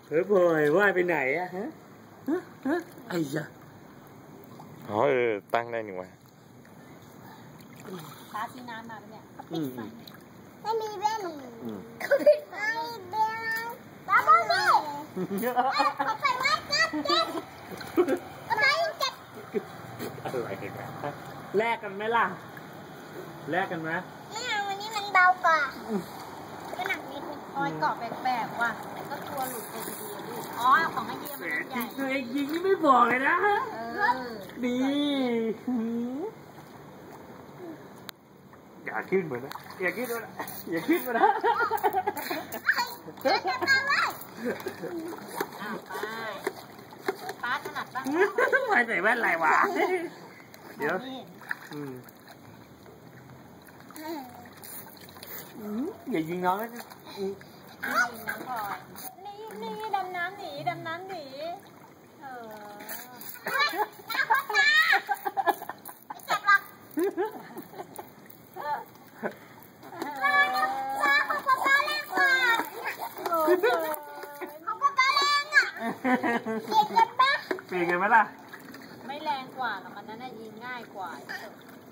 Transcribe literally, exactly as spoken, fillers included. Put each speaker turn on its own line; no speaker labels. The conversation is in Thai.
เฮ้ยพลอยว่ายไปไหนอะฮะฮะฮะไอ้ยะอ๋อเออตั้งได้หนึ่งวัน
ปลาซีน้ำมาเนี่ย
อืม
ไม่มีเบ้นไม่มีเบ้นปลาโมเบ้ขอไปไว้กันเจ็บอะไรเจ็บ
อะไรกันนะแลกกันไหมล่ะแลกกันไหม
ไม่เอาวันนี้มันเบากว่าก็หนักนิดนึงคอยเกาะแปลกๆว่ะแต่ก็ตัวหลุดไปดีๆลูกอ๋อของไอเดียมันใหญ่
ตัวเองยิงนี่ไม่บอกเลยนะดีอย่าขึ้นมานะอย่าขึ้นมานะอย่าขึ้นมานะ
ป้าถนัดบ้าง
ไม่ใส่แว่นอะไรวะเดี๋ยวอืมอย่ายิงน้องนะ
นี่น้องพลอยนี่นี่ดำน้ำหนีดำน้ำหนีเออน้ำพ่อตาไม่เจ็บหรอกป้าของป้าป้าแรงกว่าของป้าป้าแรงอ่ะเก่งกันปะ
เปลี่ยนกันไหมล่ะ
ไม่แรงกว่ากับมันนั้นยิงง่ายกว่า